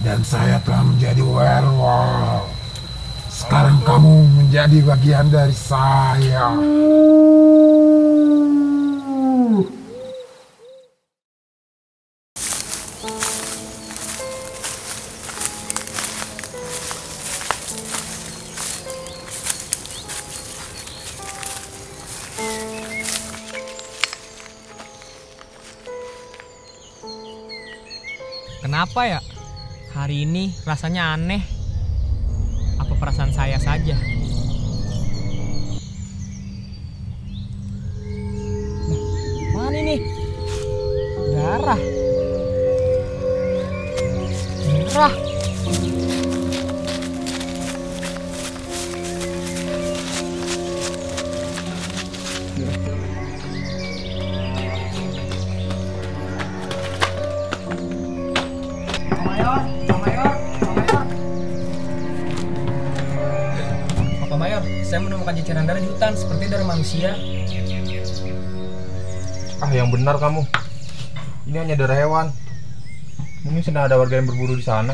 dan saya telah menjadi werewolf. Sekarang kamu menjadi bagian dari saya. Kenapa ya? Hari ini rasanya aneh. Apa perasaan saya saja? Nah, mana ini? Darah. Merah. Saya menemukan ceceran darah di hutan, seperti darah manusia. Ah, yang benar kamu. Ini hanya darah hewan. Mungkin sedang ada warga yang berburu di sana.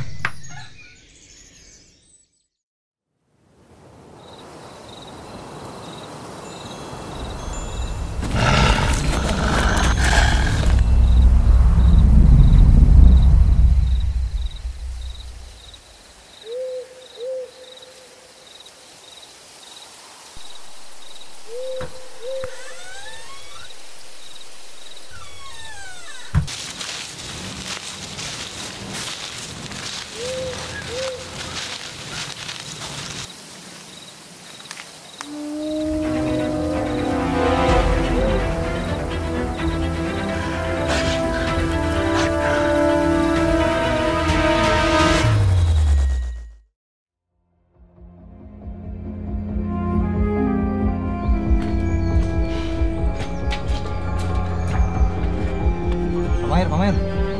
Pamer.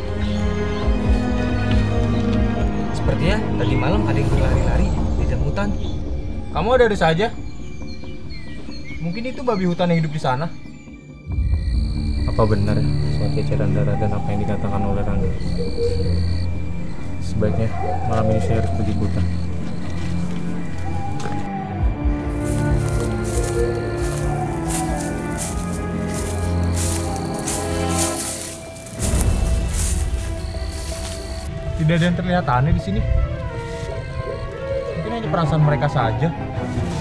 Sepertinya tadi malam ada yang berlari-lari di dalam hutan. Kamu ada saja? Mungkin itu babi hutan yang hidup di sana. Apa benar soal ceceran darah dan apa yang dikatakan oleh Rangga? Sebaiknya malam ini saya harus pergi ke hutan. Tidak ada yang terlihat aneh di sini. Mungkin hanya perasaan mereka saja.